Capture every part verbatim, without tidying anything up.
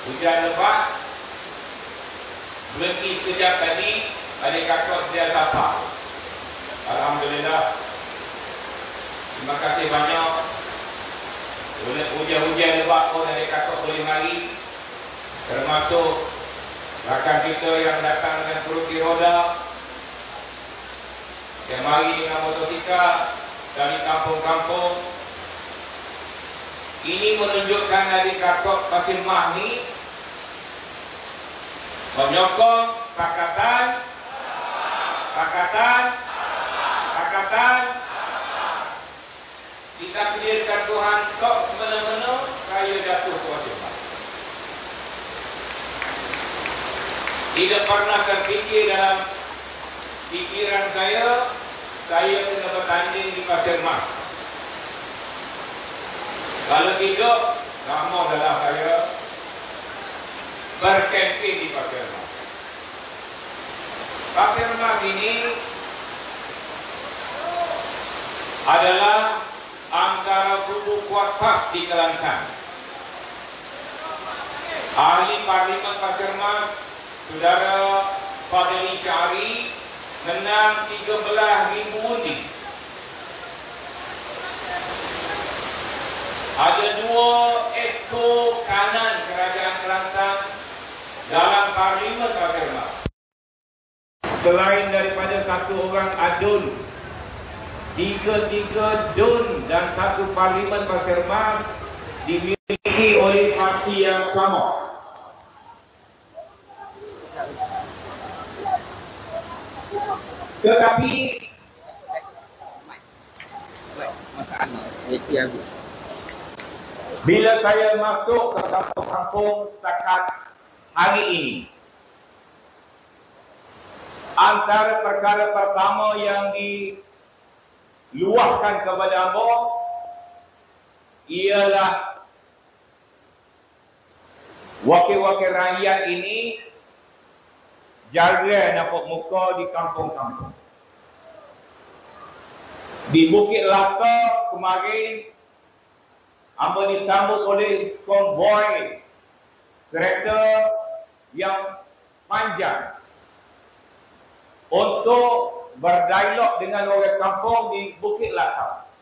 Hujan lebat, berhenti sekejap tadi, adik kakak dia sapa. Alhamdulillah. Terima kasih banyak. Hujan-hujan lebat pun adik kakak boleh mari. Termasuk rakan kita yang datang dengan kerusi roda, yang mari dengan motosikal dari kampung-kampung. Ini menunjukkan adik kakak Pasir Mah ni menyokong pakatan, pakatan, pakatan. Kita pilihkan Tuhan tok semena-mena, saya jatuh ke Pasir Mah. Tidak pernah terfikir dalam pikiran saya, saya kena bertanding di Pasir Mas. Kalau tidak, tak mau adalah saya berkemping di Pasir Mas. Pasir Mas ini adalah antara kubu kuat pas di Kelantan. Ahli Parlimen Pasir Mas, Saudara Fadli Syari, menang tiga belas ribu undi. Ada dua esko kanan Kerajaan Kelantan dalam Parlimen Pasir Mas. Selain daripada satu orang adun, tiga-tiga dun dan satu Parlimen Pasir Mas dimiliki oleh parti yang sama. Tetapi bila saya masuk ke kampung-kampung setakat hari ini, antara perkara pertama yang diluahkan kepada anda ialah wakil-wakil rakyat ini jaga nampak muka di kampung-kampung. Di Bukit Laka kemarin, hamba disambut oleh konvoi kereta yang panjang untuk berdialog dengan orang kampung di Bukit Laka.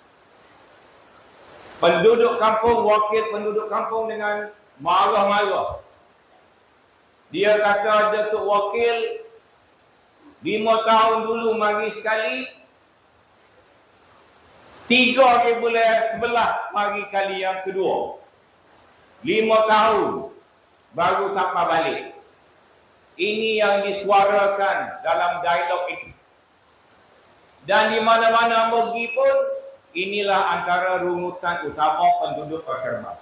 Penduduk kampung, wakil penduduk kampung dengan marah-marah. Dia kata, Datuk Wakil, lima tahun dulu mari sekali, tiga hari bulan sebelah mari kali yang kedua. Lima tahun baru sampai balik. Ini yang disuarakan dalam dialog itu. Dan di mana-mana pergi pun, inilah antara runutan utama penduduk Pasir Mas.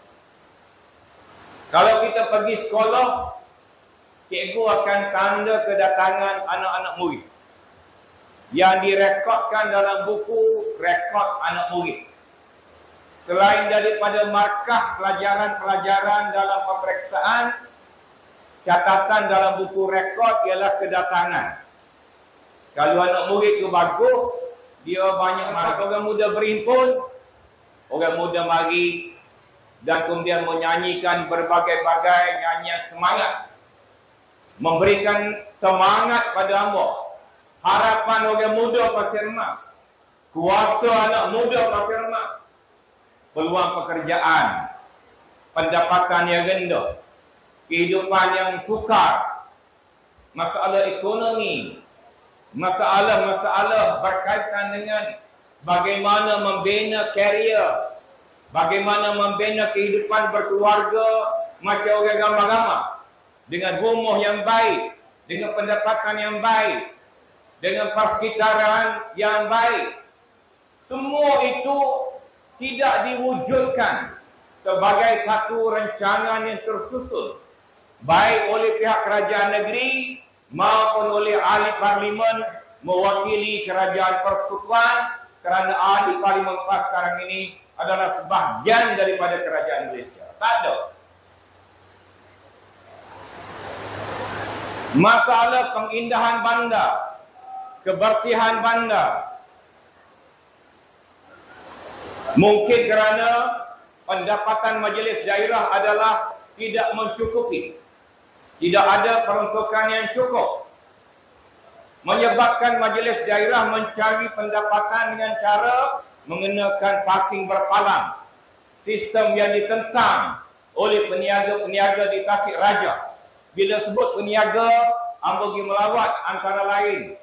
Kalau kita pergi sekolah, cikgu akan tanda kedatangan anak-anak murid yang direkodkan dalam buku rekod anak murid. Selain daripada markah pelajaran-pelajaran dalam peperiksaan, catatan dalam buku rekod ialah kedatangan. Kalau anak murid itu bagus, dia banyak markah. Orang muda berhimpun, orang muda mari dan kemudian menyanyikan berbagai-bagai nyanyian semangat, memberikan semangat pada hamba. Harapan orang muda Pasir Mas, kuasa anak muda Pasir Mas, peluang pekerjaan, pendapatan yang rendah, kehidupan yang sukar, masalah ekonomi, masalah-masalah berkaitan dengan bagaimana membina karier, bagaimana membina kehidupan berkeluarga macam orang ramah-ramah, dengan rumah yang baik, dengan pendapatan yang baik, dengan persekitaran yang baik. Semua itu tidak diwujudkan sebagai satu rancangan yang tersusun, baik oleh pihak kerajaan negeri maupun oleh ahli parlimen mewakili kerajaan persekutuan, kerana ahli parlimen PAS sekarang ini adalah sebahagian daripada kerajaan Malaysia. Tak ada. Masalah pengindahan bandar, kebersihan bandar, mungkin kerana pendapatan majlis daerah adalah tidak mencukupi. Tidak ada peruntukan yang cukup. Menyebabkan majlis daerah mencari pendapatan dengan cara mengenakan parking berpalang. Sistem yang ditentang oleh peniaga-peniaga di Tasik Raja. Bila sebut peniaga, ambo pergi melawat antara lain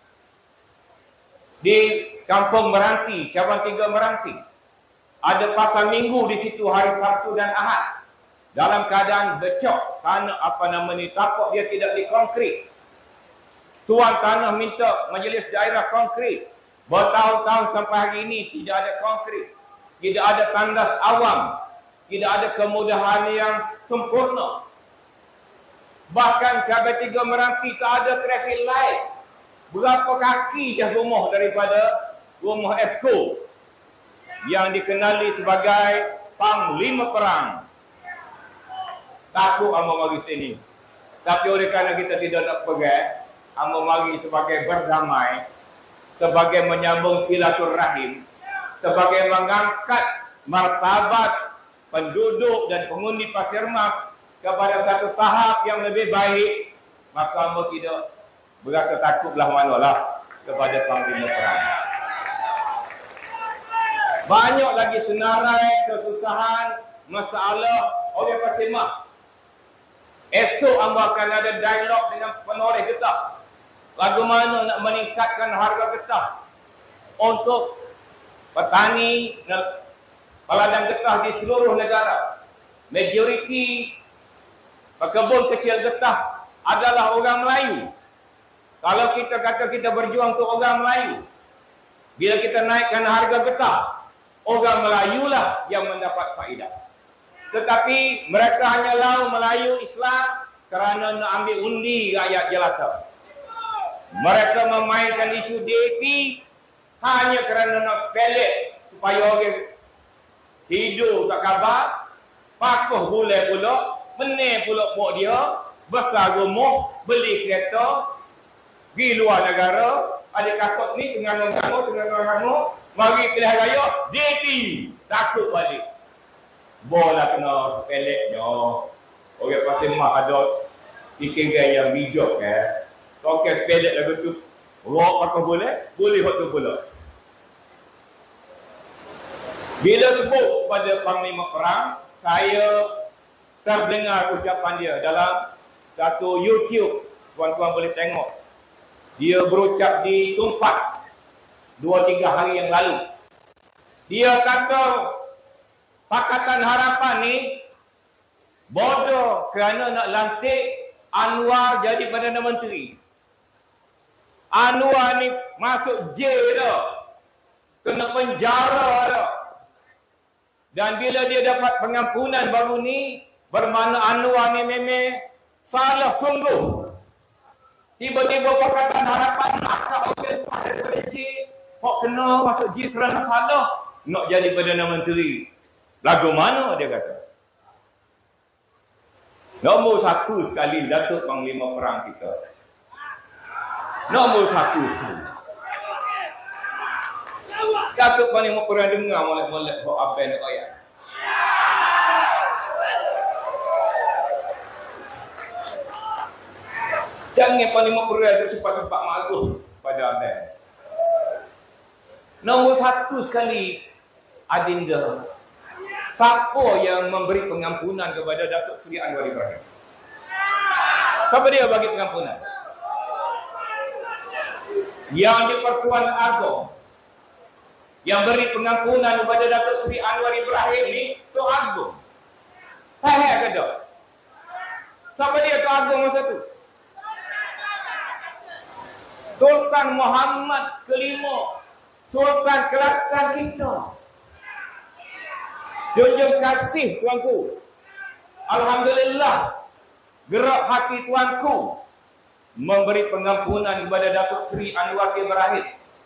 di Kampung Meranti, cabang tiga Meranti. Ada pasar minggu di situ hari Sabtu dan Ahad. Dalam keadaan becok, tanah apa nama ni, tapak dia tidak dikonkrit. Tuan tanah minta majlis daerah konkrit. Bertahun-tahun sampai hari ini tidak ada konkrit. Tidak ada tandas awam. Tidak ada kemudahan yang sempurna. Bahkan Cabang Tiga Meranti tak ada traffic light. Berapa kaki dah rumah daripada rumah Esko yang dikenali sebagai Panglima Perang. Takut amo mari sini. Tapi oleh kerana kita tidak nak pergi, amo mari sebagai berdamai, sebagai menyambung silaturahim, sebagai mengangkat martabat penduduk dan pengundi Pasir Mas kepada satu tahap yang lebih baik, maka amo tidak berasa takutlah manalah kepada Panglima Perang. Banyak lagi senarai, kesusahan, masalah oleh Pasir Mas. Esok amo akan ada dialog dengan penoreh getah. Bagaimana nak meningkatkan harga getah untuk petani peladang getah di seluruh negara. Majoriti pekebun kecil getah adalah orang Melayu. Kalau kita kata kita berjuang untuk orang Melayu, bila kita naikkan harga getah, orang Melayu lah yang mendapat faedah. Tetapi mereka hanya lau Melayu Islam kerana nak ambil undi rakyat jelata. Mereka memainkan isu D A P hanya kerana nak sepelek supaya orang hidup tak khabar, pakuh boleh pula, benih pula buat dia, besar rumah, beli kereta, pergi luar negara, adik kakak ni tengah-tengah, tengah-tengah, mari pilihan raya, D A P, takut balik. Bola kena sepeleknya. Orang Pasir Mas ada fikiran yang bijak eh. Kalau okay, sepelek lagu tu, rock pakai boleh, boleh hot tu pula. Bila sebut pada Panglima Perang, saya terdengar ucapan dia dalam satu YouTube. Tuan-tuan boleh tengok. Dia berucap di Tumpat dua tiga hari yang lalu. Dia kata Pakatan Harapan ni bodoh kerana nak lantik Anwar jadi Perdana Menteri. Anwar ni masuk jail dah. Kena penjara dah. Dan bila dia dapat pengampunan baru ni, bermakna Anwar ni memang salah sungguh. Tiba-tiba Pakatan Harapan nak orang pada jail. Kok kena masuk jail kerana salah? Nak jadi Perdana Menteri. Lagu mana dia kata? Nombor satu sekali Datuk Panglima Perang kita. Nombor satu sekali. Datuk Panglima Perang dengar molek-molek buat abang nak ayat. Jangan Panglima Perang tu cepat-cepat maklum pada abang. Nombor satu sekali Adinda. Siapa yang memberi pengampunan kepada Datuk Seri Anwar Ibrahim? Siapa dia bagi pengampunan? Yang di Pertuan Agong yang beri pengampunan kepada Datuk Seri Anwar Ibrahim ni Tok Agong. Hei ke tak? Siapa dia Tok Agong masa tu? Sultan Muhammad kelima, Sultan Kelantan kita. Junjung kasih tuanku. Alhamdulillah, gerak hati tuanku memberi pengampunan kepada Datuk Seri Anwar Ibrahim.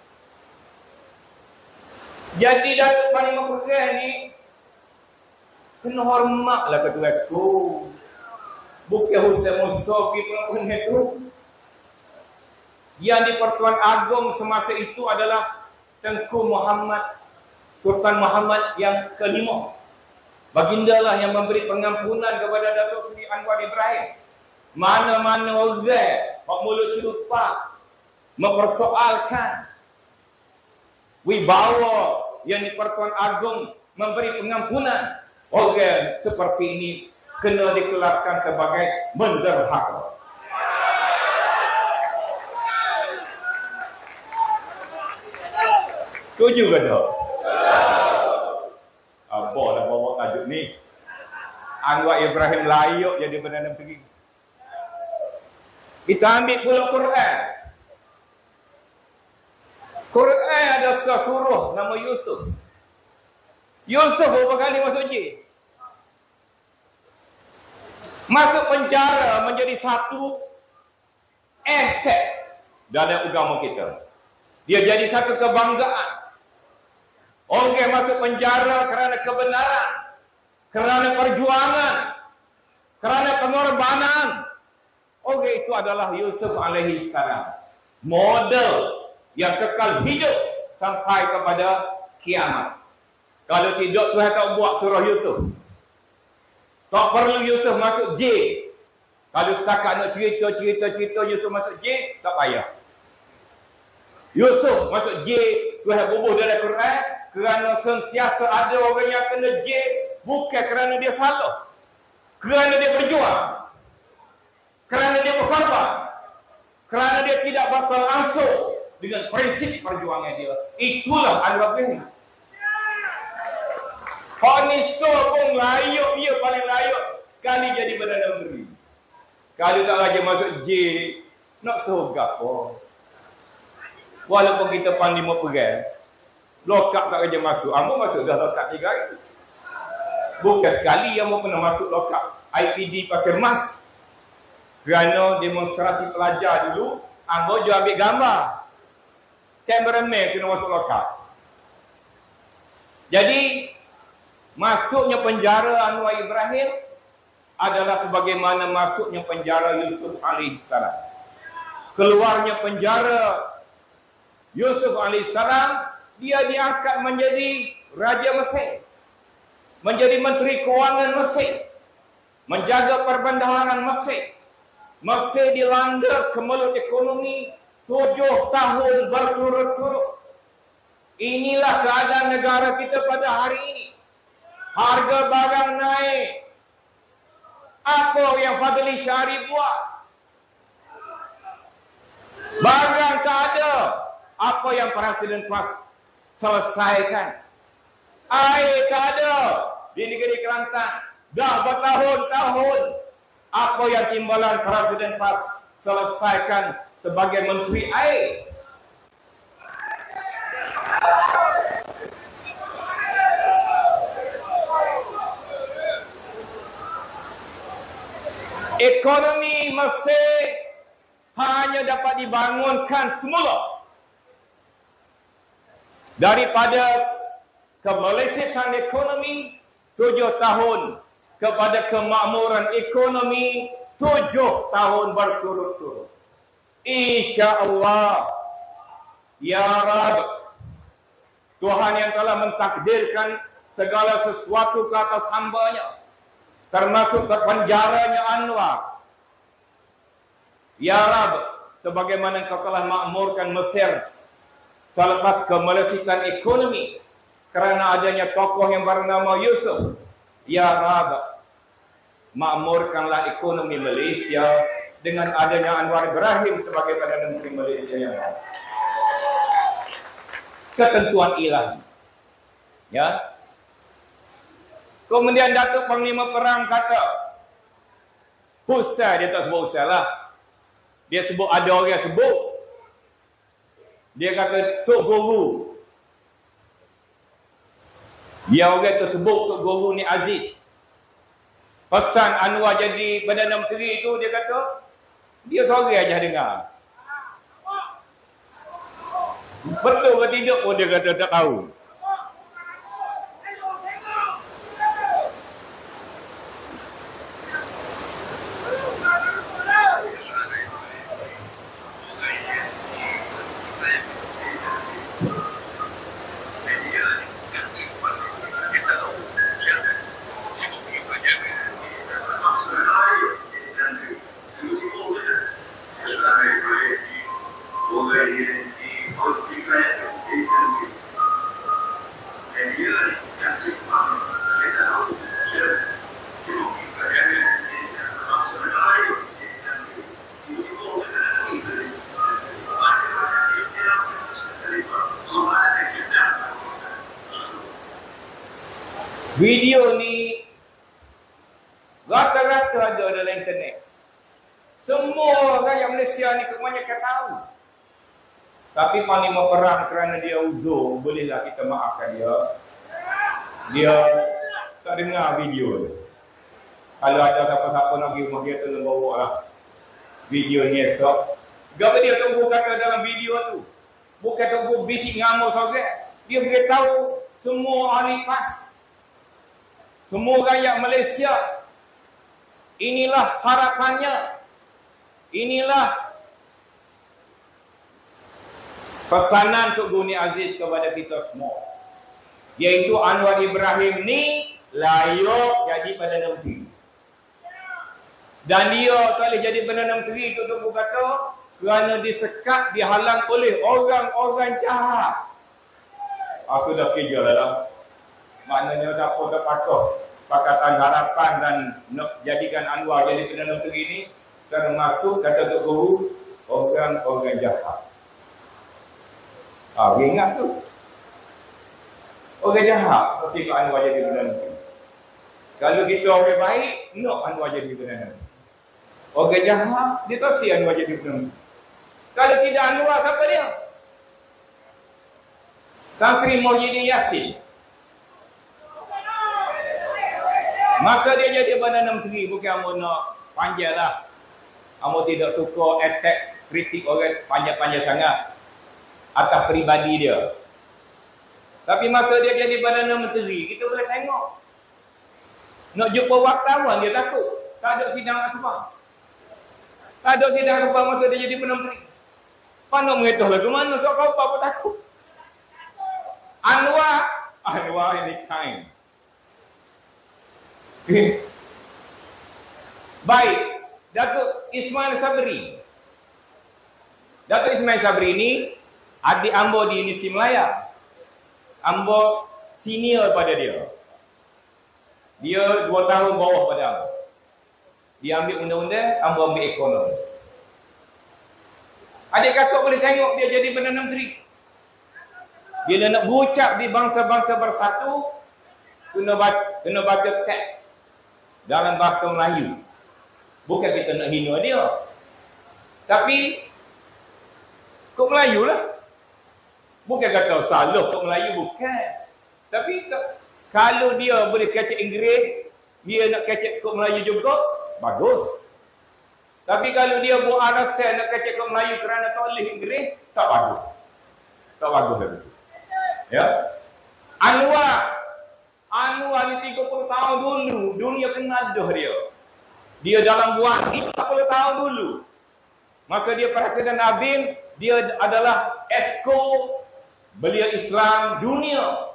Jadi Datuk Panglima Perang ni kena hormatlah ketua aku. Bukan Hussein Musafi pun itu. Yang di Pertuan Agong semasa itu adalah Tengku Muhammad, Sultan Muhammad yang kelima. Baginda lah yang memberi pengampunan kepada Datuk Seri Anwar Ibrahim. Mana-mana orang yang mulut celupa mempersoalkan wibawa yang di-Pertuan Agong memberi pengampunan, orang seperti ini kena dikelaskan sebagai menderhaka. Setuju ke tak? Apa nak bawa tajuk ni? Anwar Ibrahim layak jadi Perdana Menteri. Kita ambil pula Quran. Quran ada sesuruh nama Yusuf. Yusuf berapa kali masuk J? Masuk penjara menjadi satu aset dalam agama kita. Dia jadi satu kebanggaan. Orang yang masuk penjara kerana kebenaran, kerana perjuangan, kerana pengorbanan. Orang itu adalah Yusuf alaihi salam. Model yang kekal hidup sampai kepada kiamat. Kalau tidak, Tuhan tak buat surah Yusuf. Tak perlu Yusuf masuk J. Kalau setakat nak cerita-cerita-cerita Yusuf masuk J, tak payah. Yusuf masuk J, Tuhan bubuh dalam Quran, kerana sentiasa ada orang yang kena J, bukan kerana dia salah. Kerana dia berjuang. Kerana dia berkorban. Kerana dia tidak bakal langsung dengan prinsip perjuangan dia. Itulah Anwar Ibrahim. Hak ni so pun layak, dia paling layak sekali jadi Perdana Menteri. Kalau tak lagi masuk J, nak surga apa? Walaupun kita pandai mau pegang, lokap tak kerja masuk. Ambo masuk dah lokap tiga hari. Bukan sekali yang mau pernah masuk lokap I P D Pasir Mas. Kerana demonstrasi pelajar dulu, Ambo juga ambil gambar. Cameraman kena masuk lokap. Jadi, masuknya penjara Anwar Ibrahim adalah sebagaimana masuknya penjara Yusuf alaihi salam. Keluarnya penjara Yusuf alaihi salam, dia diangkat menjadi Raja Mesir, menjadi Menteri Kewangan Mesir, menjaga perbendaharaan Mesir. Mesir dilanda kemelut ekonomi tujuh tahun berturut-turut. Inilah keadaan negara kita pada hari ini. Harga barang naik. Apa yang Fadli Syari buat? Barang tak ada. Apa yang Presiden PAS selesaikan? Air tak ada di negeri Kelantan. Dah bertahun-tahun. Apa yang timbalan Presiden PAS selesaikan sebagai Menteri Air? Ekonomi Mesir hanya dapat dibangunkan semula daripada kemelesikan ekonomi tujuh tahun kepada kemakmuran ekonomi tujuh tahun berturut-turut. InsyaAllah, Ya Rab, Tuhan yang telah mentakdirkan segala sesuatu ke atas hambanya, termasuk terpenjaranya Anwar. Ya Rab, sebagaimana Kau telah makmurkan Mesir selepas kemelesikan ekonomi kerana adanya tokoh yang bernama Yusuf. Ya Rab, makmurkanlah ekonomi Malaysia dengan adanya Anwar Ibrahim sebagai Perdana Menteri Malaysia yang baru. Ketentuan ilahi. Ya. Kemudian Datuk Panglima Perang kata, Hussein, dia tak sebut Hussein lah. Dia sebut, ada orang sebut. Dia kata, Tok Guru. Dia orang tersebut, Tok Guru ni Aziz. Pesan Anwar jadi Perdana Menteri itu, dia kata, dia sorang aja dengar. Betul ke tidak pun dia kata tak tahu. Video ni rata-rata ada dalam internet. Semua rakyat Malaysia ni kebanyakan tahu. Tapi panglima perang kerana dia uzur, bolehlah kita maafkan dia. Dia tak dengar video tu. Kalau ada siapa-siapa nak pergi rumah dia, tolong bawa lah video ni esok. Gapa dia tunggu kata dalam video tu? Bukan tunggu bisik ngamuk sorang. Dia beritahu semua ahli PAS, semua rakyat Malaysia, inilah harapannya, inilah pesanan Tok Guni Aziz kepada kita semua, iaitu Anwar Ibrahim ni layak jadi Perdana Menteri. Dan dia tak boleh jadi Perdana Menteri tu Tok kata kerana disekat, dihalang oleh orang-orang jahat. Ah, sudah kerja lah. Maknanya siapa terpakai Pakatan Harapan dan nak jadikan Anwar jadi Perdana Menteri ini, termasuk kata Tok Guru, orang-orang jahat. Ah, ingat tu. Orang jahat pasti nak Anwar jadi Perdana Menteri. Kalau kita orang baik, nak Anwar jadi Perdana Menteri. Orang jahat, dia tak si Anwar jadi Perdana Menteri. Kalau tidak Anwar, siapa dia? Tan Sri Muhyiddin Yassin. Masa dia jadi Perdana Menteri, bukan kamu nak panjang lah. Kamu tidak suka attack, kritik orang panjang-panjang sangat atas peribadi dia. Tapi masa dia jadi Perdana Menteri, kita boleh tengok. Nak jumpa wartawan, dia takut. Tak ada sidang akhbar. Tak ada sidang akhbar masa dia jadi Perdana Menteri. Pandang mengetuh lagu mana, so kau apa takut. Anwar, Anwar ini kind. Okay. Baik, Datuk Ismail Sabri. Datuk Ismail Sabri ini adik Ambo di Universiti Melaya. Ambo senior pada dia. Dia dua tahun bawah pada Ambo. Dia ambil undang-undang, Ambo ambil ekonomi. Adik kakak boleh tengok dia jadi Perdana Menteri. Bila nak berucap di bangsa-bangsa bersatu, kena baca, kena baca teks dalam bahasa Melayu. Bukan kita nak hina dia. Tapi kok Melayu lah. Bukan kata salah kok Melayu, bukan. Tapi kalau dia boleh kecek Inggeris, dia nak kecek kok Melayu juga, bagus. Tapi kalau dia buat alasan nak kecek kok Melayu kerana tak boleh Inggeris, tak bagus. Tak bagus lagi. Ya. Anwar Anwar ni tiga puluh tahun dulu dunia kenal dah dia. Dia dalam buat empat puluh tahun dulu. Masa dia Presiden Abin, dia adalah esko belia Islam dunia.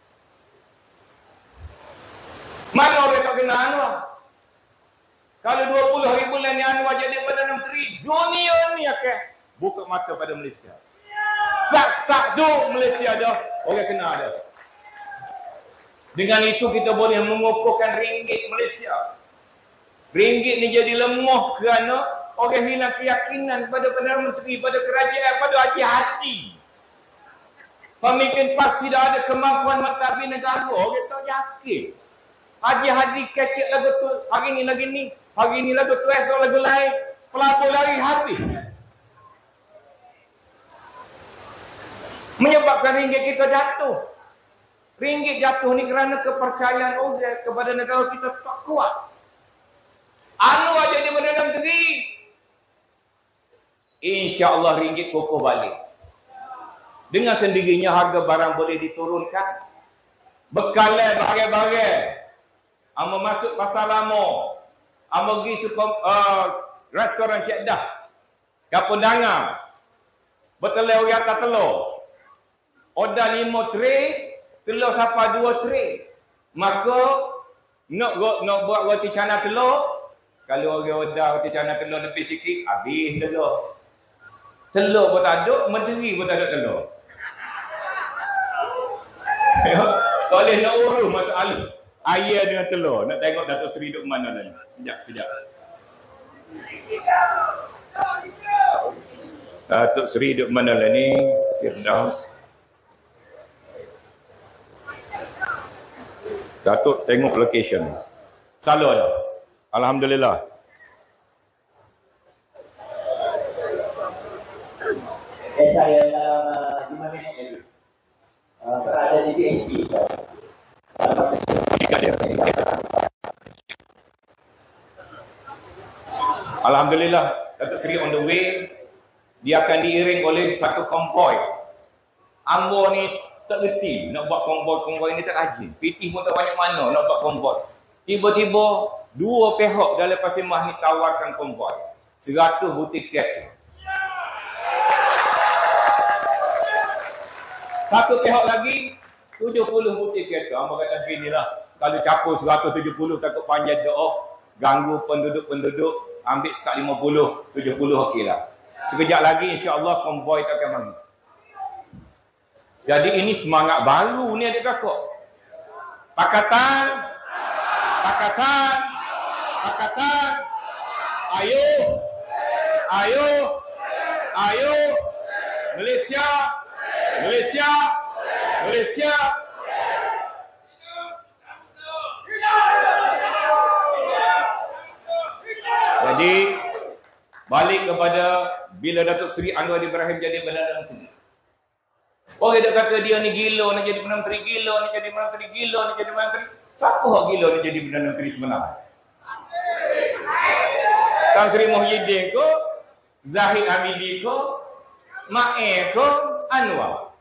Mana orang tak kenal Anwar? Kalau dua puluh hari bulan ni Anwar jadi Perdana Menteri, dunia ni akan buka mata pada Malaysia. Start-start tu Malaysia dah orang kenal dah. Dengan itu kita boleh mengukuhkan ringgit Malaysia. Ringgit ni jadi lemah kerana orang hilang keyakinan pada Perdana Menteri, pada kerajaan, pada Haji Hadi. Pemimpin PAS tidak ada kemampuan mentadbir negara. Orang tak yakin. Haji Hadi kecek lagu tu, hari ni lagi ni, hari ni lagu tu, esok lagu lain, pelabur lari habis. Menyebabkan ringgit kita jatuh. Ringgit jatuh ni kerana kepercayaan orang kepada negara kita tak kuat. Anwar jadi Perdana Menteri, insya-Allah ringgit kokoh balik. Dengan sendirinya harga barang boleh diturunkan. Bekalan bagai-bagai. Amo masuk pasar lama. Amo pergi super, uh, restoran Cik Dah. Kapun Dangang. Bertelur orang atas telur. Order lima tray, telur sampai dua tray. Maka nak nak buat roti canai telur, kalau orang order roti canai telur lebih sikit, habis telur. Telur pun tak ada, menteri pun tak ada telur. Tak boleh nak urus masalah air dengan telur. Nak tengok Datuk Seri duduk mana tadi. Sekejap, sekejap. Datuk Seri duduk mana lah ni? Firdaus. Datuk tengok location. Selalu ada. Alhamdulillah. Eh, saya dalam uh, lima minit lagi. Uh, berada di P H P. Alhamdulillah, Datuk Seri on the way. Dia akan diiring oleh satu konvoi. Ambo ni tak reti nak buat konvoi-konvoi ni tak rajin. P T pun tak banyak mana nak buat konvoi. Tiba-tiba dua pihak dalam Pasimah ni tawarkan konvoi. Seratus butir tiket. Satu pihak lagi tujuh puluh butir kereta. Ambo kata ginilah. Kalau capur seratus tujuh puluh takut panjat doa, ganggu penduduk-penduduk, ambil sekat lima puluh, tujuh puluh okeylah. Sekejap lagi insya-Allah konvoi tak akan mari. Jadi ini semangat baru ni adik kakak. Pakatan, pakatan, pakatan. Ayo, ayo, ayo, Malaysia, Malaysia, Malaysia. Jadi balik kepada bila Datuk Seri Anwar Ibrahim jadi Perdana Menteri. Orang dia kata dia ni gila nak jadi Perdana Menteri, gila nak jadi Perdana Menteri, gila nak jadi Perdana Menteri. Siapa yang gila nak jadi Perdana Menteri sebenarnya? Tan Sri Muhyiddin ko, Zahid Hamidi ko, Mae ko, Anwar.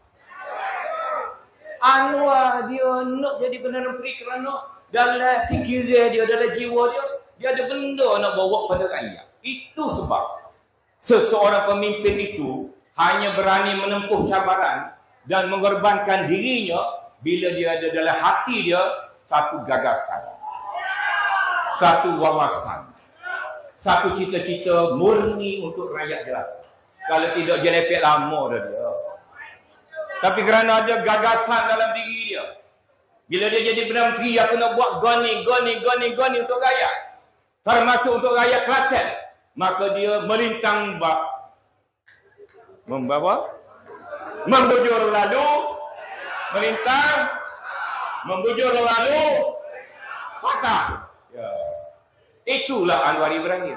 Anwar dia nak jadi Perdana Menteri kerana dalam fikir dia, dalam jiwa dia, dia ada benda nak bawa pada rakyat. Itu sebab seseorang pemimpin itu hanya berani menempuh cabaran dan mengorbankan dirinya bila dia ada dalam hati dia satu gagasan, satu wawasan, satu cita-cita murni untuk rakyat jelata. Kalau tidak jenepek lama dah dia. Tapi kerana ada gagasan dalam diri dia, bila dia jadi Perdana Menteri, aku nak buat goni, goni, goni, goni untuk rakyat, termasuk untuk rakyat Kelantan, maka dia melintang bak membawa membujur lalu melintang membujur lalu patah. Ya. Itulah Anwar Ibrahim.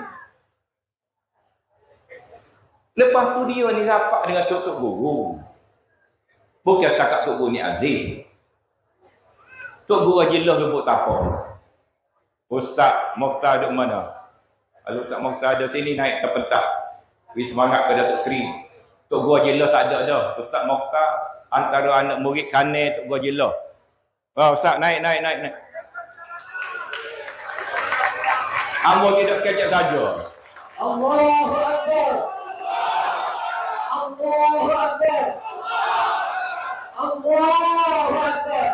Lepas tu dia ni rapat dengan Tok Guru. Bukan setakat Tok Guru ni Aziz. Tok Guru Haji Lah Lubuk Tapau. Ustaz Mokhtar duduk mana? Kalau Ustaz Mokhtar ada sini naik ke pentak. Beri semangat ke Datuk Seri. Tok Guru Haji Lah tak ada dah. Ustaz Mokhtar antara anak murid Kane Tok Guru Haji Lah. Oh, Ustaz naik naik naik naik. Ambo tidak kecek saja. Allahu Akbar. Allahu Akbar. Allahu Akbar.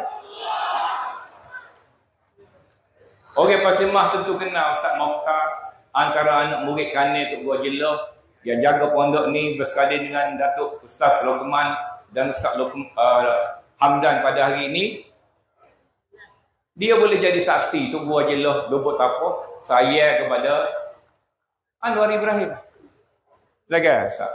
Orang Pasimah tentu kenal Ustaz Mokhtar antara anak murid Kane Tok Guru Haji Lah yang jaga pondok ni bersekali dengan Datuk Ustaz Lokman dan Ustaz Lokman, uh, Hamdan pada hari ini. Dia boleh jadi saksi Tok Guru Haji Lah Lubuk Tapau saya kepada Anwar Ibrahim. Lagi Ustaz.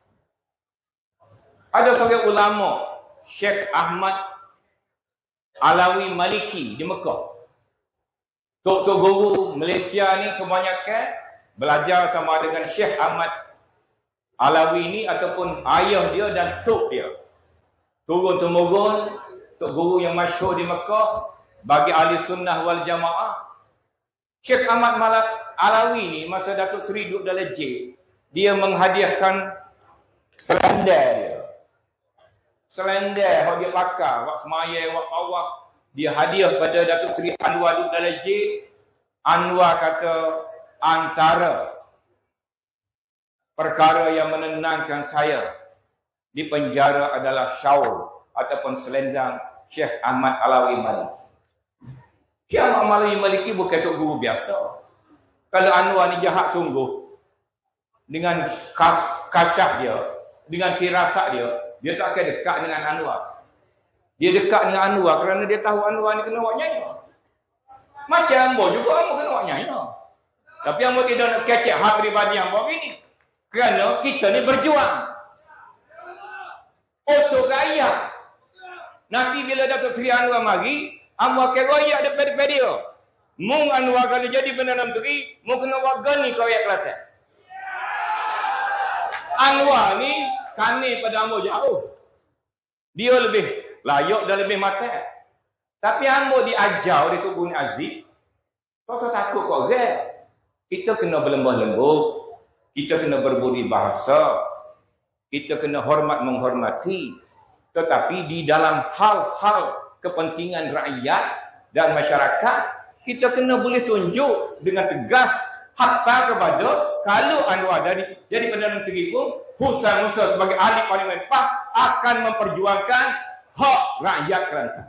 Ada seorang ulama Sheikh Ahmad Alawi Maliki di Mekah. Tok Tok Guru Malaysia ni kebanyakan belajar sama dengan Sheikh Ahmad Alawi ni ataupun ayah dia dan tok dia. Turun-temurun Tok Guru yang masyhur di Mekah bagi ahli sunnah wal jamaah. Sheikh Ahmad Alawi ni masa Datuk Seri duduk dalam J, dia menghadiahkan selendar dia. Selendar yang dia pakai, wak semaya, wak tawaf, dia hadiah pada Datuk Seri Anwar duduk dalam J. Anwar kata antara perkara yang menenangkan saya di penjara adalah syaul ataupun selendang Syekh Ahmad Alawi Maliki. Syekh Ahmad Alawi Maliki bukan Tok Guru biasa. Kalau Anwar ni jahat sungguh, dengan kas, kasyaf dia, dengan firasat dia, dia tak akan dekat dengan Anwar. Dia dekat dengan Anwar kerana dia tahu Anwar ni kena buat nyanyi. Macam Ambo juga, Ambo kena buat nyanyi. Tapi Ambo tidak nak kecek hak pribadi Ambo ini. Kerana kita ni berjuang untuk rakyat. Nanti bila Datuk Seri Anwar mari, Ambo ke royak depan-depan dia. Mung Anwar kalau jadi Perdana Menteri, mung kena warga ni kau ayat Kelantan. Anwar ni kani pada ambo jauh. Dia lebih layak dan lebih mata. Tapi ambo diajar oleh Tok Guru Aziz. Kau usah takut kau orang. Kita kena berlembah lembut. Kita kena berbudi bahasa. Kita kena hormat menghormati. Tetapi di dalam hal-hal kepentingan rakyat dan masyarakat, kita kena boleh tunjuk dengan tegas hatta kepada kalau Anwar jadi jadi Perdana Menteri pun Husain Musa sebagai ahli Parlimen P A K akan memperjuangkan hak rakyat Kelantan.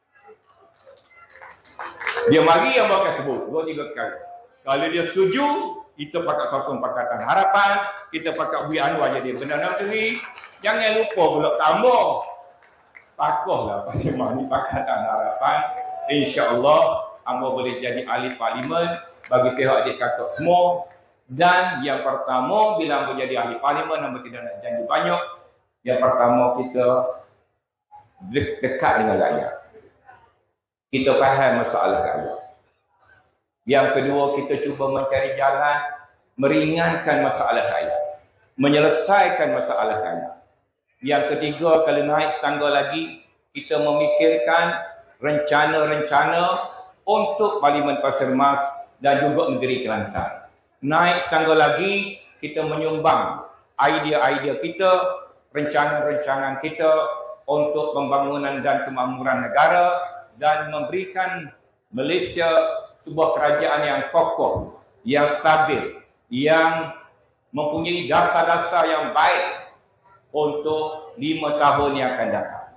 Dia mari yang bakal sebut dua tiga kali. Kalau dia setuju, kita pakai sokong Pakatan Harapan, kita pakai Bui Anwar jadi Perdana Menteri. Jangan lupa pula tambah. Pakohlah pasal ni Pakatan Harapan. InsyaAllah Ambo boleh jadi ahli parlimen bagi pihak adik kakak semua. Dan yang pertama, bila Ambo jadi ahli parlimen, Ambo tidak nak janji banyak. Yang pertama, kita de- dekat dengan rakyat. Kita faham masalah rakyat. Yang kedua, kita cuba mencari jalan meringankan masalah rakyat, menyelesaikan masalah rakyat. Yang ketiga, kalau naik setangga lagi, kita memikirkan rencana-rencana untuk Parlimen Pasir Mas dan juga negeri Kelantan. Naik setangga lagi, kita menyumbang idea-idea kita, rencana-rencana kita untuk pembangunan dan kemakmuran negara dan memberikan Malaysia sebuah kerajaan yang kokoh, yang stabil, yang mempunyai dasar-dasar yang baik untuk lima tahun yang akan datang.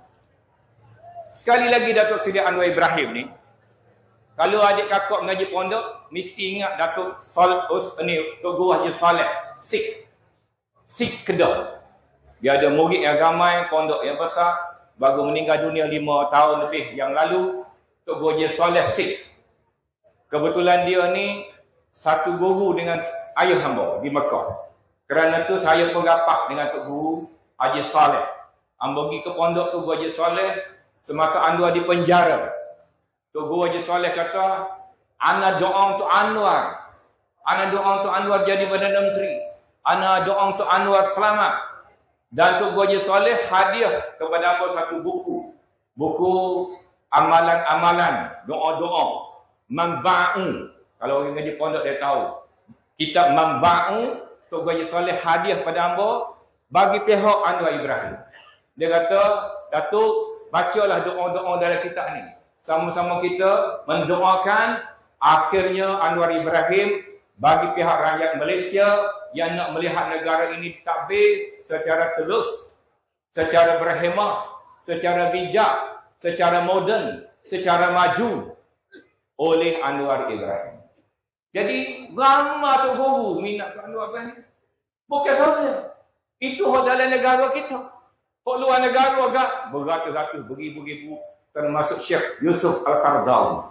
Sekali lagi Datuk Seri Anwar Ibrahim ni, kalau adik kakak mengaji pondok, mesti ingat Datuk Sol, ni, Tok Guru Haji Saleh, Sik. Sik Kedah. Dia ada murid yang ramai, pondok yang besar, baru meninggal dunia lima tahun lebih yang lalu, Tok Guru Haji Saleh Sik. Kebetulan dia ni satu guru dengan ayah hamba di Mekah. Kerana tu saya pun rapat dengan Tok Guru Haji Saleh. Hamba pergi ke pondok Tok Guru Haji Saleh semasa Anwar di penjara. Tok Guru Haji Saleh kata, ana doa untuk Anwar. Ana doa untuk Anwar jadi Perdana Menteri. Ana doa untuk Anwar selamat. Dan Tok Guru Haji Saleh hadiah kepada hamba satu buku. Buku amalan-amalan, doa-doa. Mamba'u. Kalau orang ngaji pondok dia tahu. Kitab Mamba'u, Tok Guru Haji Saleh hadiah pada hamba bagi pihak Anwar Ibrahim. Dia kata, Datuk, bacalah doa-doa dalam kitab ni. Sama-sama kita mendoakan akhirnya Anwar Ibrahim bagi pihak rakyat Malaysia yang nak melihat negara ini ditadbir secara telus, secara berhemah, secara bijak, secara moden, secara maju oleh Anwar Ibrahim. Jadi ramai Tok Guru minat Anwar Ibrahim. Bukan saja. Itu dalam negara kita. Kok luar negara agak beratus-ratus, beribu-ribu, termasuk Syekh Yusuf Al-Qaradawi.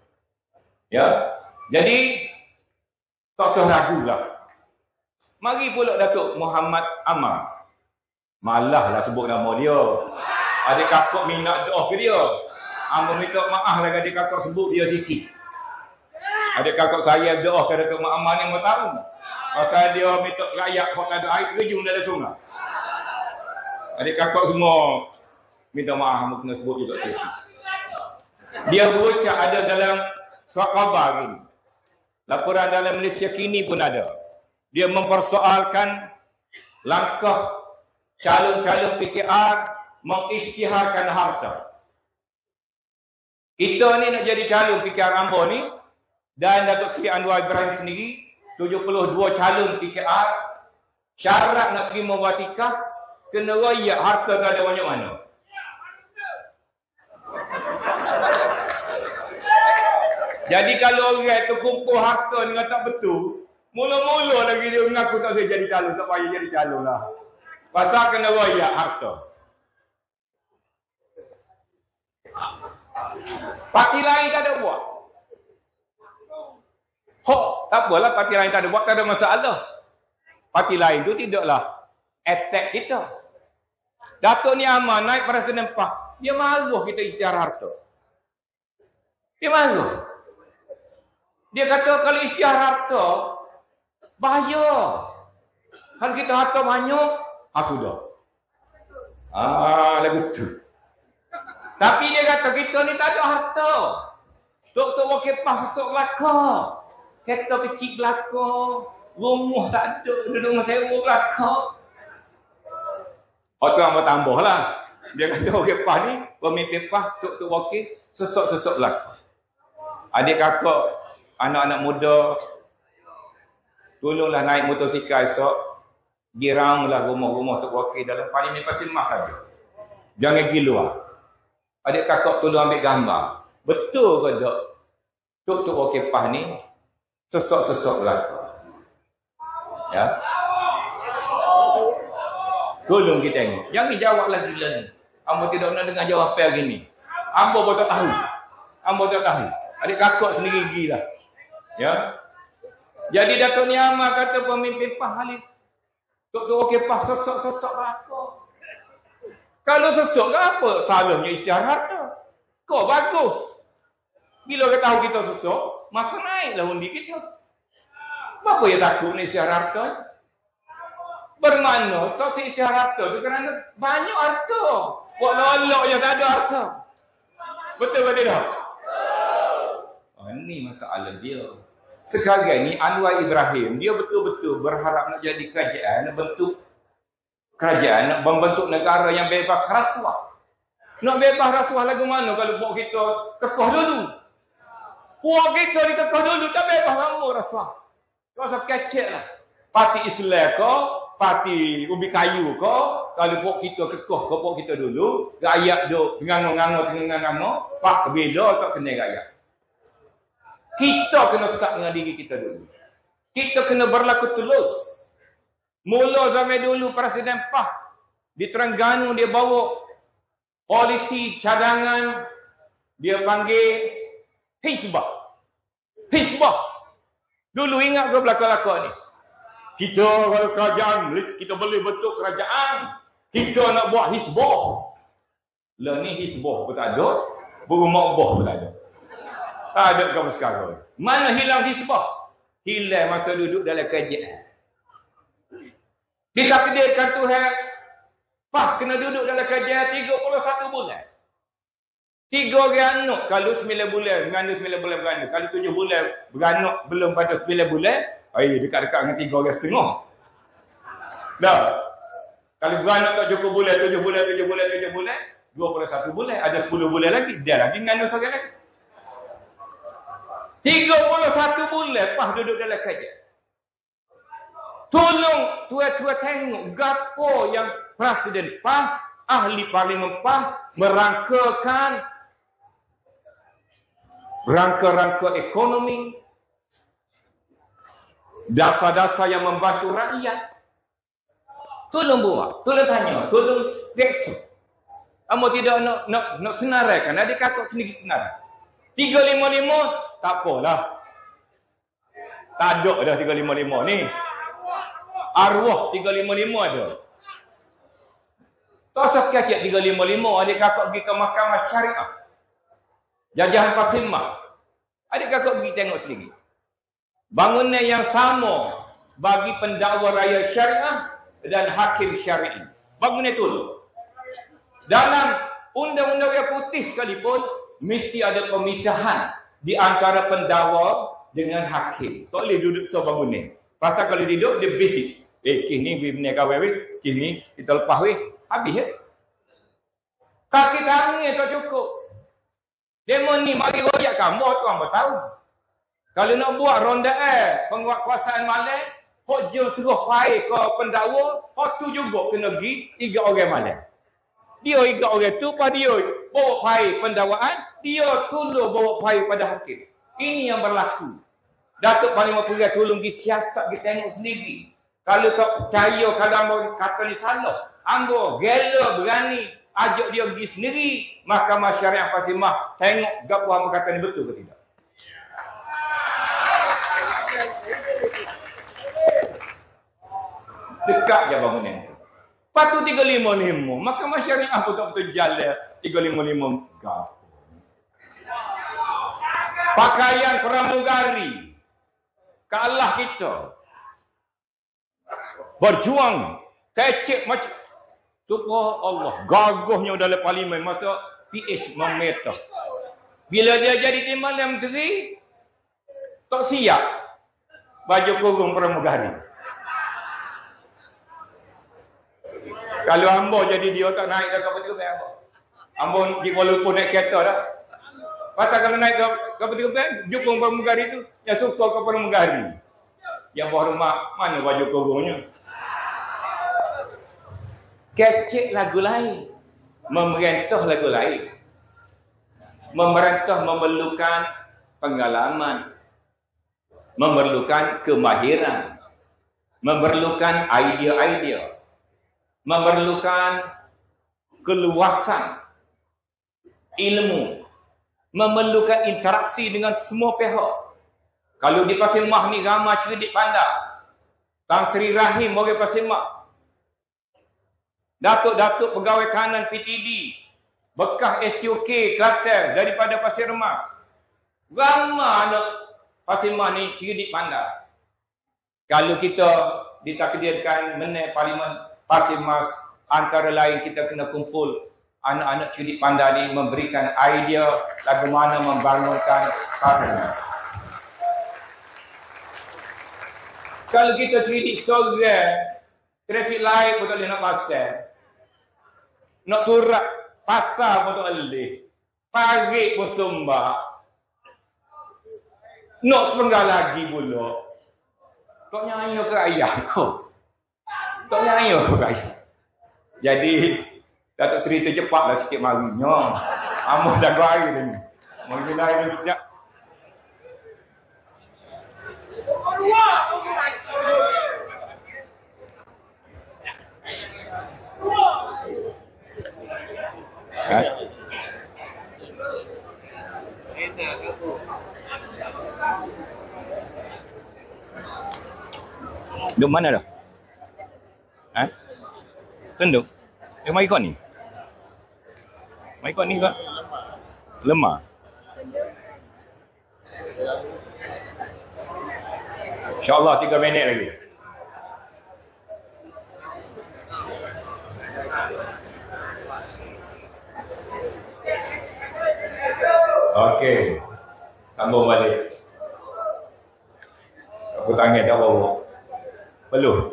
Ya. Jadi tak usah ragulah. Mari pula Datuk Muhammad Amar. Malahlah sebut nama dia. Adik kakak minat doa ke dia. Amba minta maaf lah adik kakak sebut dia sikit. Adik kakak saya doa ke Datuk Muhammad Amar ni mau tahu. Pasal dia minta rakyat kok ada air terjun dalam sungai. Adik kakak semua minta maaf, amba kena sebut juga sikit. Dia berucap ada dalam surat khabar gini. Laporan dalam Malaysia kini pun ada. Dia mempersoalkan langkah calon-calon P K R mengisytiharkan harta. Kita ni nak jadi calon P K R Ambo ni, dan Datuk Seri Anwar Ibrahim sendiri, tujuh puluh dua calon P K R, syarat nak terima watikah, kena royak harta tak ada banyak mana. Jadi kalau orang tu kumpul harta dengan tak betul, mula-mula lagi dia mengaku tak saya jadi calon, tak payah jadi calon lah. Pasal kena royak harta. Parti lain tak ada buat. Hok, tak apalah parti lain tak ada buat, tak ada masalah. Parti lain tu tidaklah attack kita. Datuk ni Amar naik Presiden P A K, dia marah kita isytihar harta. Dia malu. Dia kata kalau isytihar harta, bahaya. Kalau kita harta banyak, ah sudah. Ah, lagu tu. Tapi dia kata kita ni tak ada harta. Tok-tok wakil pas sesok belaka. Kereta kecil belaka. Rumah tak ada. Duduk rumah sewa belaka. Oh tu amat tambah lah. Dia kata wakil pas ni, pemimpin pas, tok-tok wakil, sesok-sesok belaka. Adik kakak, anak-anak muda, tolonglah naik motosikal esok. Giranglah rumah-rumah tok wakil dalam parlimen pasir mas saja. Jangan pergi luar. Adik kakak tolong ambil gambar. Betul ke tak? Tok-tok wakil pas ni sesok-sesok belaka. Ya. Tolong kita tengok. Jangan jawab lagi lah ni. Ambo tidak nak dengar jawapan hari ni. Ambo pun tak tahu. Ambo tak tahu. Adik kakak sendiri pergi lah. Ya. Jadi Datuk Niamah kata pemimpin PAS Halid. Tok-tok wakil PAS sesok-sesok belaka. Kalau sesok ke apa? Salahnya isytihar harta. Kau bagus. Bila kita tahu kita sesok, maka naiklah undi kita. Apa yang takut ni isytihar harta? Bermakna tak si isytihar harta tu kerana banyak harta. Buat lolok yang tak ada harta. Betul ke tidak? Oh, ini masalah dia. Sekarang ni Anwar Ibrahim, dia betul-betul berharap nak jadi kerajaan, nak bentuk kerajaan, nak membentuk negara yang bebas rasuah. Nak bebas rasuah lagu mana kalau buat kita kekeh dulu? Buat kita dikekeh dulu, tak bebas lama rasuah. Kau usah kecek lah. Parti Islam kau, parti ubi kayu kau, kalau buat kita kekeh, kau buat kita dulu, rakyat duk ngangau-ngangau, ngangau-ngangau, pak beda tak senang rakyat. Kita kena start dengan diri kita dulu. Kita kena berlaku tulus. Mula zaman dulu Presiden PAS di Terengganu dia bawa polisi cadangan, dia panggil Hizbah. Hizbah. Dulu ingat ke belakang-belakang ni? Kita kalau kerajaan, kita boleh bentuk kerajaan. Kita nak buat Hizbah. Lah ni Hizbah pun tak ada, berumah ubah pun tak ada. Tak ada kamu sekarang. Mana hilang Hizbah? Hilang masa duduk dalam kerajaan. Ditakdirkan Tuhan, PAS kena duduk dalam kerajaan tiga puluh satu bulan. Tiga orang anak, kalau sembilan bulan, beranak sembilan bulan beranak. Kalau tujuh bulan beranak belum pada sembilan bulan, ay, dekat-dekat dengan tiga orang setengah. Dah. Kalau beranak tak cukup bulan, tujuh bulan, tujuh bulan, tujuh bulan, dua puluh satu bulan, ada sepuluh bulan lagi, dia lagi dengan anak seorang lagi. tiga puluh satu bulan PAS duduk dalam kerajaan. Tolong tuan-tuan tengok gapo yang Presiden PAS, ahli parlimen PAS merangkakan rangka-rangka ekonomi, dasar-dasar yang membantu rakyat. Tolong buat, tolong tanya, tolong reksa. Amo tidak nak nak nak senaraikan, adik kakak sendiri senarai. tiga lima lima tak apalah. Tak ada dah tiga lima lima ni. Arwah tiga lima lima ada. Tak usah kaki tiga lima lima, adik kakak pergi ke Mahkamah Syariah. Jajahan Pasimah. Adik kakak pergi tengok sendiri. Bangunan yang sama bagi pendakwa raya syariah dan hakim syari'i. Bangunan itu. Dalam undang-undang yang putih sekalipun, mesti ada pemisahan di antara pendakwa dengan hakim. Tak boleh duduk sebangunan. Pasal kalau duduk, dia basic. Eh, kini bina kawai weh, kini kita lepas weh, habis ya. Kaki tangan tak cukup. Demo ni mari royak kamu tu hamba tahu. Kalau nak buat ronda eh, penguatkuasaan malam, hok je suruh file ke pendakwa, hok tu juga kena pergi tiga orang malam. Dia tiga orang tu pada dia bawa file pendakwaan, dia tolong bawa file pada hakim. Ini yang berlaku. Datuk Panglima Perang tolong disiasat, kita tengok sendiri. Kalau kau percaya, kalau ambo kata ni salah, ambo gela berani ajak dia pergi sendiri, Mahkamah Syariah Pasimah tengok gapo ambo kata ni betul ke tidak. Dekat je bangunan tu. Patu tiga lima lima, Mahkamah Syariah pun tak betul jalan tiga lima lima gapo. Pakaian pramugari ke Allah kita. Berjuang kecek macam subhanallah, gagahnya dalam parlimen masa P H memetah. Bila dia jadi timbalan yang menteri, tak siap baju kurung pramugari. Kalau ambo jadi dia tak naik dah kapal terbang. Ambo di walaupun naik kereta dah. Pasal kalau naik kapal terbang, jukung pramugari tu yang suka kapal pramugari. Yang bawah rumah mana baju kurungnya? Kecek lagu lain, memerintah lagu lain, memerintah memerlukan pengalaman, memerlukan kemahiran, memerlukan idea-idea, memerlukan keluasan ilmu, memerlukan interaksi dengan semua pihak. Kalau di Pasir Mah ni ramai cerdik pandai, Tan Sri Rahim bagi Pasir Mah, Datuk-datuk pegawai kanan P T D, bekas S U K Kelantan daripada Pasir Mas. Ramai anak Pasir Mas ni cerdik pandai. Kalau kita ditakdirkan menaik Parlimen Pasir Mas, antara lain kita kena kumpul anak-anak cerdik pandai ni memberikan idea bagaimana membangunkan Pasir Mas. Kalau kita cerdik seorang, traffic light pun tak boleh nak pasal. Nak turak pasar pun tak boleh. Parit pun sumbak. Nak selenggar lagi pula. Tak nyanyi ke ayah kau. Tak nyanyi ke ayah. Jadi, Datuk Seri tu cepatlah sikit marinya. Amor dah gaya ni. Mungkin lain ni sekejap. Ha? Duk mana dah? Ha? Tunduk? Eh, mai kau ni? Mai kau ni kau? Lemah? InsyaAllah tiga minit lagi. Okey, sambung balik. Aku tangan dah bawa. Belum.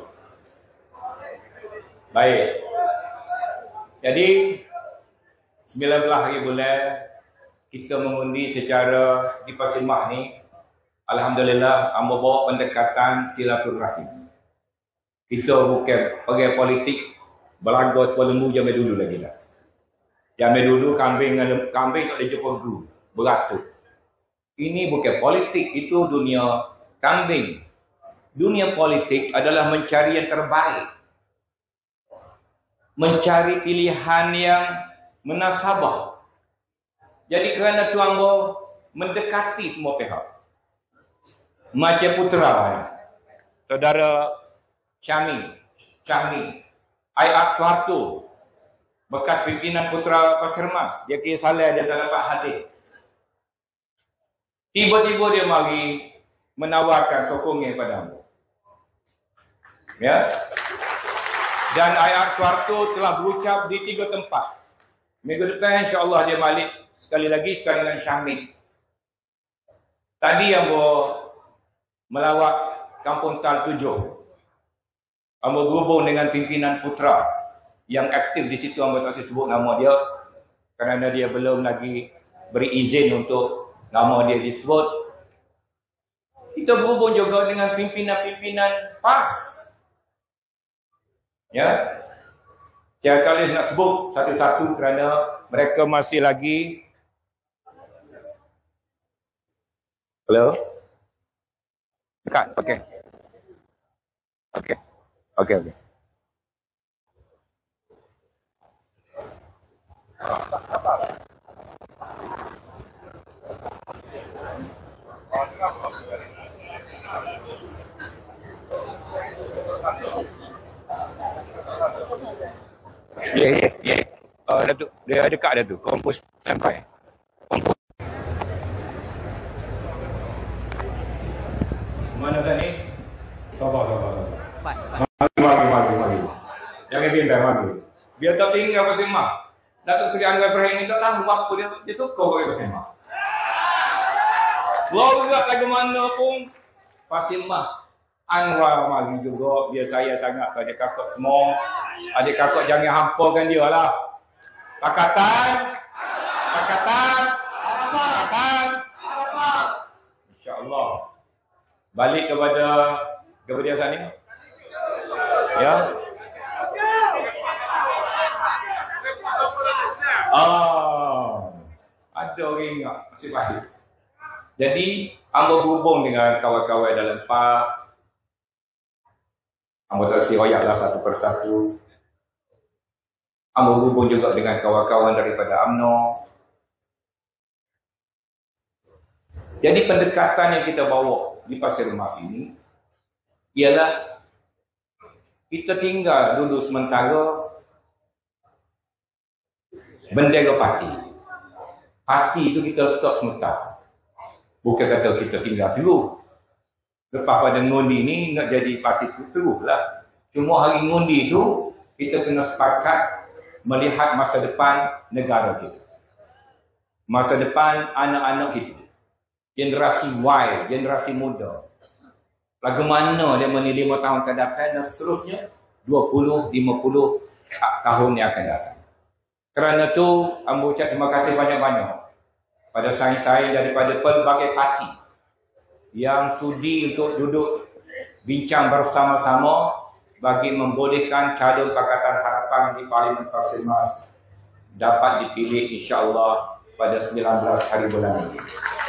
Baik. Jadi sembilan belas hari bulan kita mengundi secara di Pasir Mah ni. Alhamdulillah, ambo bawa pendekatan silaturahim. Kita bukan pergi politik belaga sekolah lembu zaman dulu lagi dah. Zaman dulu kambing kambing tak ada jumpa guru. Beratur. Ini bukan politik, itu dunia kambing. Dunia politik adalah mencari yang terbaik. Mencari pilihan yang menasabah. Jadi kerana Tuan Bo mendekati semua pihak. Macam putera ni. Saudara Syami, Syami, Ayat Suharto, bekas pimpinan Putera Pasir Mas, dia kira salah dia tak dapat hadir. Tiba-tiba dia mari menawarkan sokongan pada Ambo. Ya. Dan Ayat Suharto telah berucap di tiga tempat. Minggu depan insya-Allah dia balik sekali lagi sekali dengan Syamil. Tadi Ambo melawat Kampung Tal tujuh. Ambo berhubung dengan pimpinan Putera yang aktif di situ. Ambo tak sebut nama dia kerana dia belum lagi beri izin untuk nama dia disebut. Kita berhubung juga dengan pimpinan-pimpinan P A S. Ya. Saya tak boleh nak sebut satu-satu kerana mereka masih lagi. Hello? Dekat, okey. Okey. Okey, okey. Ya, ya, ya. Uh, Datuk, dia dekat dah tu. Kompos sampai. Kompos. sabar, sabar. Mari, mari, mari, mari. Yang ini pintar, mari. Biar tak tinggal Pak Sema. Datuk Seri Anwar Ibrahim ini tak tahu apa dia, dia suka Pak Sema. Wow, juga lagi mana pun Pak Sema. Anwar mari juga, biar saya sangat pada kakak semua. Adik kakak jangan hampakan dia lah. Pakatan, pakatan, pakatan. InsyaAllah. Balik kepada kepada asal ni. Ya. Ah, ada orang ingat masih pahit. Jadi, amba berhubung dengan kawan-kawan dalam Pak. Amba tak siroyak lah satu persatu. Amba berhubung juga dengan kawan-kawan daripada U M N O. Jadi pendekatan yang kita bawa di Pasir Mas ini ialah kita tinggal dulu sementara bendera parti. Parti itu kita letak sementara. Bukan kata kita tinggal dulu. Lepas pada ngundi ni nak jadi parti itu terus lah. Cuma hari ngundi itu kita kena sepakat melihat masa depan negara kita. Masa depan anak-anak kita. Generasi Y, generasi muda. Bagaimana dia menih lima tahun ke depan dan seterusnya dua puluh, lima puluh tahun yang akan datang. Kerana itu, amba ucap terima kasih banyak-banyak pada sains-sains daripada pelbagai parti yang sudi untuk duduk bincang bersama-sama bagi membolehkan calon Pakatan Harapan di Parlimen Pasir Mas dapat dipilih insya-Allah pada sembilan belas hari bulan ini.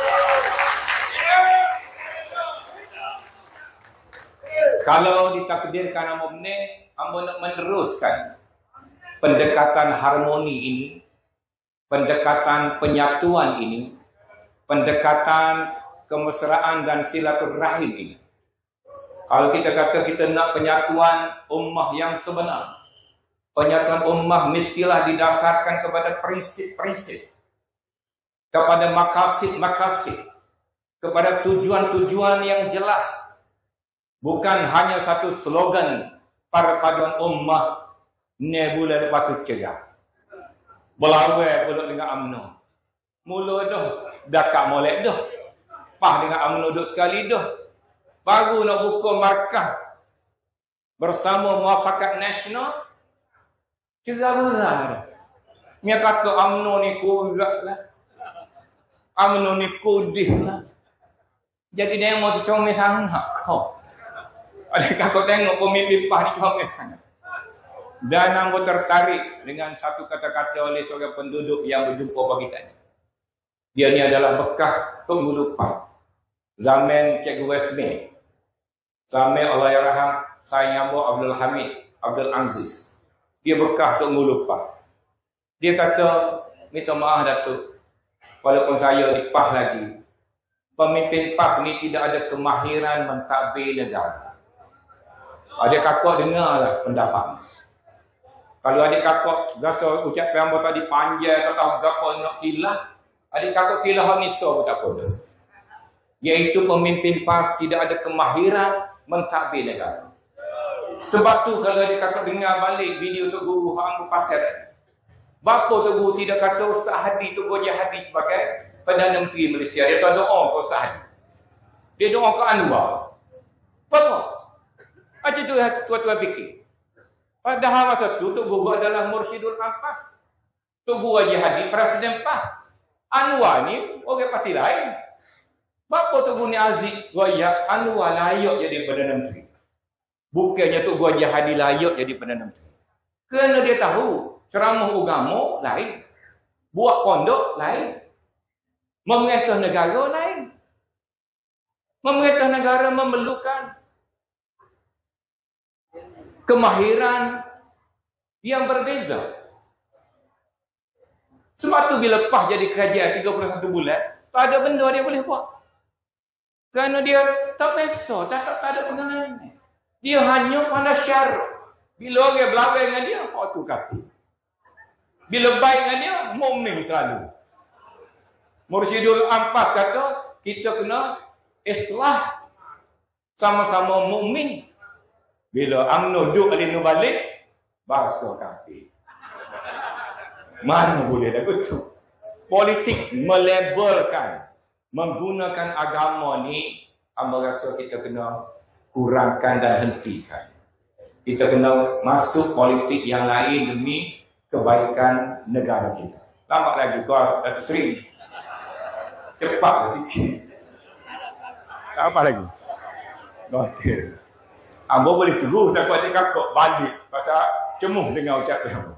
Kalau ditakdirkan amba benih, amba nak meneruskan pendekatan harmoni ini, pendekatan penyatuan ini, pendekatan kemesraan dan silaturahim ini. Kalau kita kata kita nak penyatuan ummah yang sebenar, penyatuan ummah mestilah didasarkan kepada prinsip-prinsip, kepada maqasid-maqasid, kepada tujuan-tujuan yang jelas. Bukan hanya satu slogan perpaduan ummah ne bulan patut cegah. Belawai pula dengan U M N O. Mula dah dakak molek dah. Pah dengan U M N O duduk sekali dah. Baru nak buka markah bersama Muafakat Nasional. Cerah-cerah. Dia kata U M N O ni kurat lah. U M N O ni kudih lah. Jadi dia mau dicomel sangat kau. Adakah kau tengok pemimpin PAH dicomel sangat? Dan amba tertarik dengan satu kata-kata oleh seorang penduduk yang berjumpa pagi tadi. Dia ni adalah bekas penghulu PAH. Zaman Cikgu Wesme. Zaman Allahyarham Sayyid Abdul Hamid Abdul Aziz. Dia bekas penghulu PAH. Dia kata, minta maaf Datuk, walaupun saya di PAH lagi, pemimpin PAH ni tidak ada kemahiran mentadbir negara. Adik kakak dengarlah pendapat. Kalau adik kakak rasa ucap hamba tadi panjang atau tahu berapa nak kilah, adik kakak kilah Hanisa pun tak apa. Iaitu pemimpin PAS tidak ada kemahiran mentadbir negara. Sebab tu kalau adik kakak dengar balik video Tok Guru hang pasal tadi. Bapa Tok Guru tidak kata Ustaz Hadi Tok Guru Hadi sebagai Perdana Menteri Malaysia. Dia tak doa ke Ustaz Hadi. Dia doa ke Anwar. Bapa. Macam tu tuan-tuan fikir. Padahal masa tu Tok Guru adalah Mursyidul Ampas. Tok Guru Haji Hadi Presiden PAH. Anwar ni orang parti lain. Bapa Tok Guru ni Aziz Goyak Anwar layak jadi Perdana Menteri. Bukannya Tok Guru Haji Hadi layak jadi Perdana Menteri. Kerana dia tahu ceramah agama lain. Buat pondok lain. Memerintah negara lain. Memerintah negara memerlukan kemahiran yang berbeza. Sebab tu bila PAH jadi kerajaan tiga puluh satu bulan, tak ada benda dia boleh buat. Kerana dia tak biasa, tak, tak, tak ada pengalaman. Dia hanya pada syarat. Bila orang berlawan dengan dia, oh tu kata. Bila baik dengan dia, mukmin selalu. Mursyidul Ampas kata, kita kena islah sama-sama mukmin. Bila UMNO duk alinu balik, basuh kaki. Mana boleh dah betul. Politik melabelkan, menggunakan agama ni, hamba rasa kita kena kurangkan dan hentikan. Kita kena masuk politik yang lain demi kebaikan negara kita. Lambat lagi kau Datuk Seri. Cepatlah sikit. Tak apa lagi. Okey. Hamba boleh terus tak kuat kakak balik pasal cemuh dengan ucapan.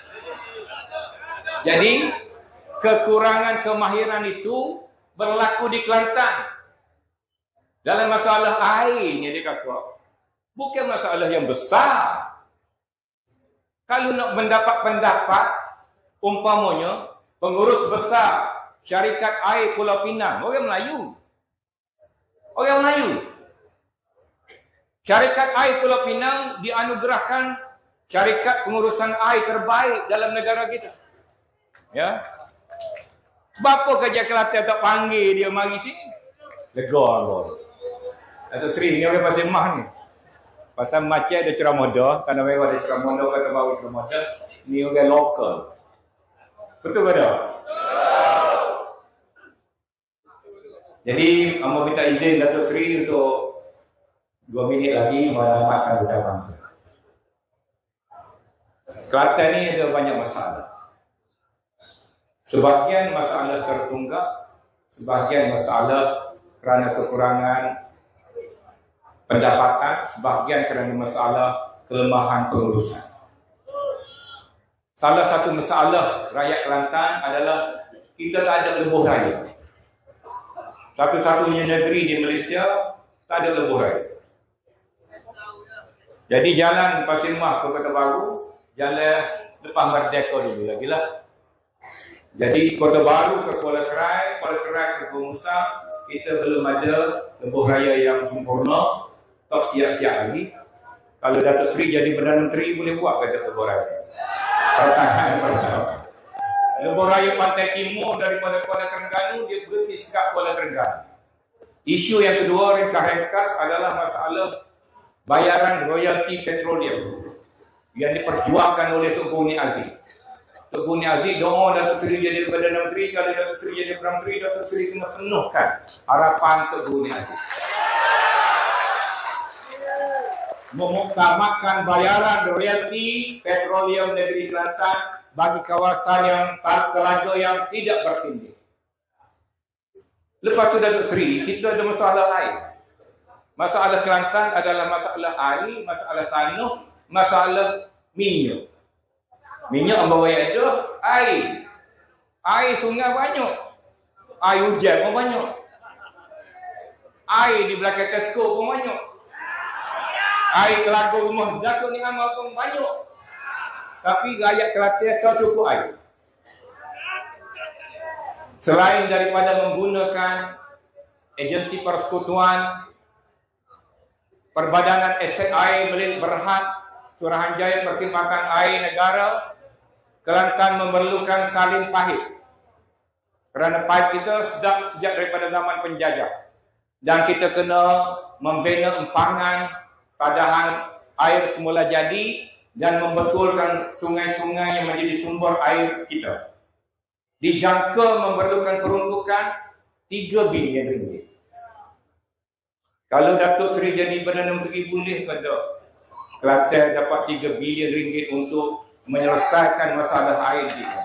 Jadi kekurangan kemahiran itu berlaku di Kelantan. Dalam masalah air ni dia kakak. Bukan masalah yang besar. Kalau nak mendapat pendapat, umpamanya pengurus besar syarikat air Pulau Pinang, orang Melayu. Orang Melayu. Syarikat air Pulau Pinang dianugerahkan syarikat pengurusan air terbaik dalam negara kita. Ya. Bapa kerja Kelantan tak panggil dia mari sini. Lega Allah. Datuk Seri ni orang pasal mah ni. Pasal macam ada ceramah dah, tanah merah ada ceramah dah, kata baru ceramah dah. Ni orang lokal. Betul ke tak? Jadi, hamba minta izin Datuk Seri untuk dua minit lagi mengamalkan ucapan saya. Kelantan ni ada banyak masalah. Sebahagian masalah tertunggak, sebahagian masalah kerana kekurangan pendapatan, sebahagian kerana masalah kelemahan pengurusan. Salah satu masalah rakyat Kelantan adalah kita tak ada lebuh raya. Satu-satunya negeri di Malaysia tak ada lebuh raya. Jadi jalan Pasir Mah ke Kota Baru, jalan lepas Merdeka dulu lagi lah. Jadi Kota Baru ke Kuala Kerai, Kuala Kerai ke Pengusaha, kita belum ada lebuh raya yang sempurna. Tak siap-siap lagi. Kalau Datuk Seri jadi Perdana Menteri boleh buat kata lebuh raya. Pertanyaan pertama. Lebuh raya Pantai Timur daripada Kuala Terengganu dia berhenti sekat Kuala Terengganu. Isu yang kedua ringkas-ringkas adalah masalah bayaran royalti petroleum yang diperjuangkan oleh Tun Guni Aziz. Tun Guni Aziz doa Datuk Seri jadi Perdana Menteri, kalau Datuk Seri jadi Perdana Menteri, Datuk Seri kena penuhkan harapan Tun Guni Aziz. Memutamakan bayaran royalti petroleum negeri Kelantan bagi kawasan yang telaga yang tidak bertindih. Lepas tu Datuk Seri, kita ada masalah lain. Masalah Kelantan adalah masalah air, masalah tanah, masalah minyak. Minyak membawa ada, air. Air sungai banyak. Air hujan pun banyak. Air di belakang Tesco pun banyak. Air telaga rumah Datuk Ni Amal pun banyak. Tapi rakyat Kelantan tak cukup air. Selain daripada menggunakan agensi persekutuan, Perbadanan Aset Air Milik Berhad, Suruhanjaya Perkhidmatan Air Negara, Kelantan memerlukan salin pahit. Kerana paip kita sedap sejak daripada zaman penjajah. Dan kita kena membina empangan padahan air semula jadi dan membetulkan sungai-sungai yang menjadi sumber air kita. Dijangka memerlukan peruntukan tiga bilion ringgit. Kalau Datuk Seri jadi Perdana Menteri boleh kata Kelantan dapat tiga bilion ringgit untuk menyelesaikan masalah air kita.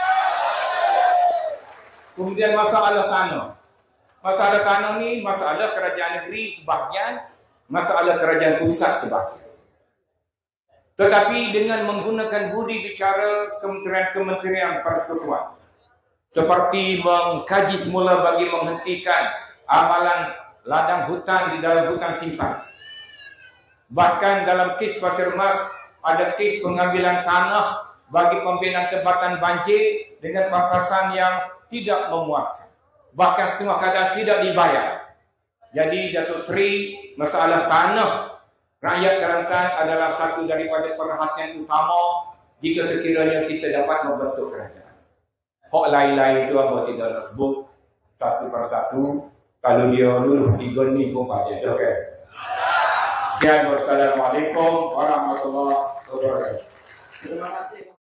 Kemudian masalah tanah. Masalah tanah ni masalah kerajaan negeri sebahagian, masalah kerajaan pusat sebahagian. Tetapi dengan menggunakan budi bicara kementerian-kementerian persekutuan, seperti mengkaji semula bagi menghentikan amalan ladang hutan di dalam hutan simpan. Bahkan dalam kes Pasir Mas, ada kes pengambilan tanah bagi pembinaan tempatan banjir dengan batasan yang tidak memuaskan. Bahkan setengah kadang tidak dibayar. Jadi Datuk Seri, masalah tanah rakyat Kelantan adalah satu daripada perhatian utama jika sekiranya kita dapat membentuk kerajaan. Hak lain-lain itu apa tidak nak sebut satu persatu. Kalau dia luluh tiga ni pun pada dah kan. Sekian, wassalamualaikum warahmatullahi wabarakatuh. Terima kasih.